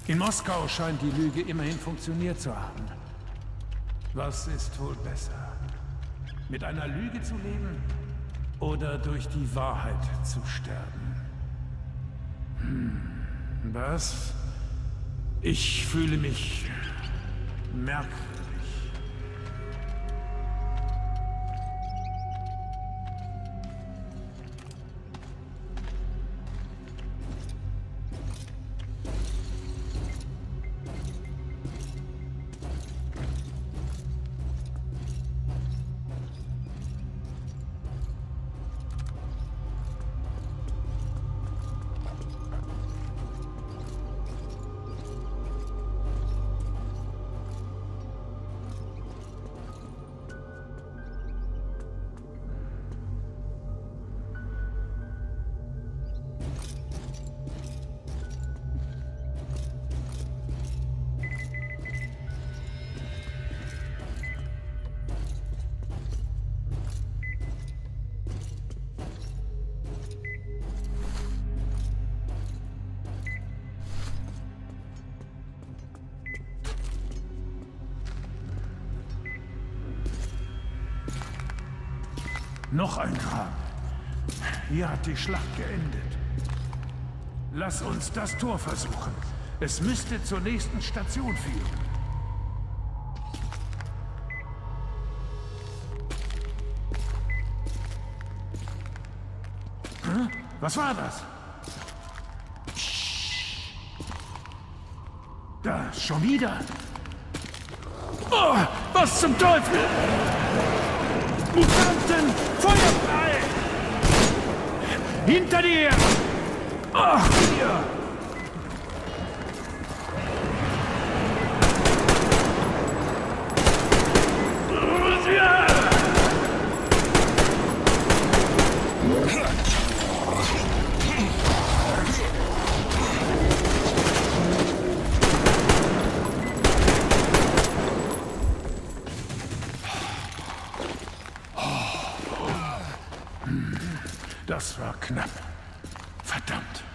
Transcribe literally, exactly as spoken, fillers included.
In Moskau scheint die Lüge immerhin funktioniert zu haben. Was ist wohl besser? Mit einer Lüge zu leben oder durch die Wahrheit zu sterben? Hm, was? Ich fühle mich merkwürdig. Noch ein Grab. Hier hat die Schlacht geendet. Lass uns das Tor versuchen. Es müsste zur nächsten Station führen. Hm? Was war das? Da, schon wieder. Oh, was zum Teufel? Mutanten! Feuer frei! Hinter dir! Ach, hier! Das war knapp. Verdammt.